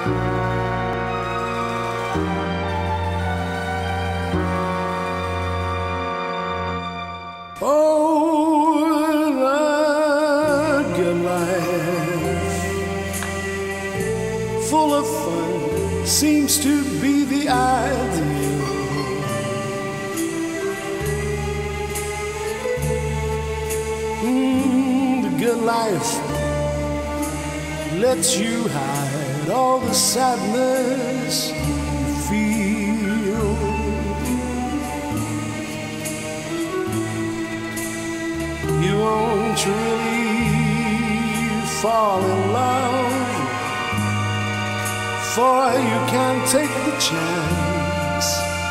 Oh, the good life, full of fun, seems to be the ideal. The good life lets you hide all the sadness you feel. You won't really fall in love, for you can't take the chance.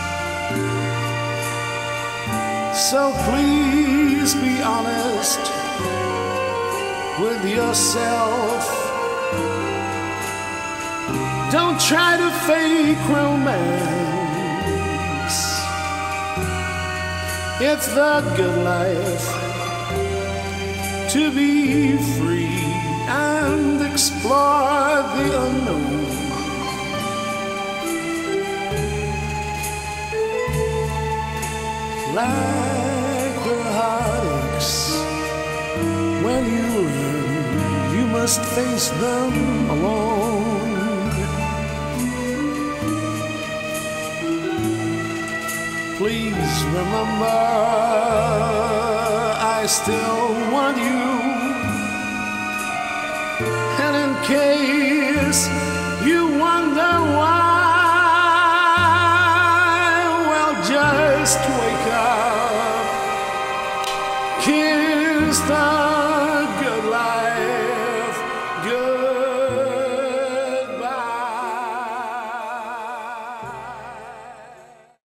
So please be honest with yourself. Don't try to fake romance. It's the good life to be free and explore the unknown. Like the heartaches, when you learn you must face them alone. Please remember, I still want you, and in case